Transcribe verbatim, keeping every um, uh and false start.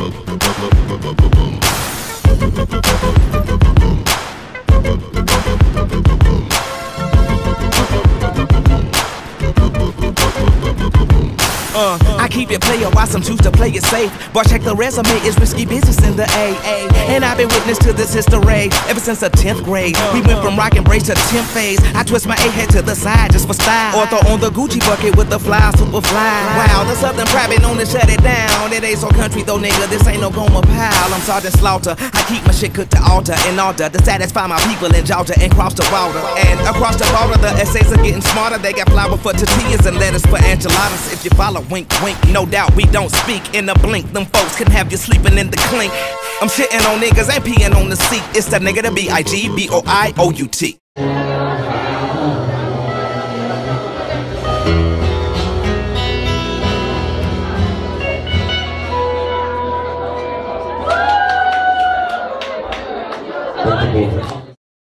Uh, I keep it player while some choose to play it safe. But check the resume, it's risky business in the A A. And I've been witness to this history ever since the tenth grade. We went from rock and brace to tenth phase. I twist my A head to the side just for style. Or throw on the Gucci bucket with the fly, super fly. Wow, the Southern pride been known to shut it down. It ain't so country though, nigga, this ain't no Goma pile. I'm Sergeant Slaughter, I keep my shit cooked to altar in order to satisfy my people in Georgia and cross the water. And across the border, the essays are getting smarter. They got flour for tortillas and lettuce for enchiladas. If you follow, wink, wink, no doubt we don't speak in a blink. Them folks can have you sleeping in the clink. I'm shitting on niggas and peeing on the seat. It's the nigga, the B I G B O I O U T.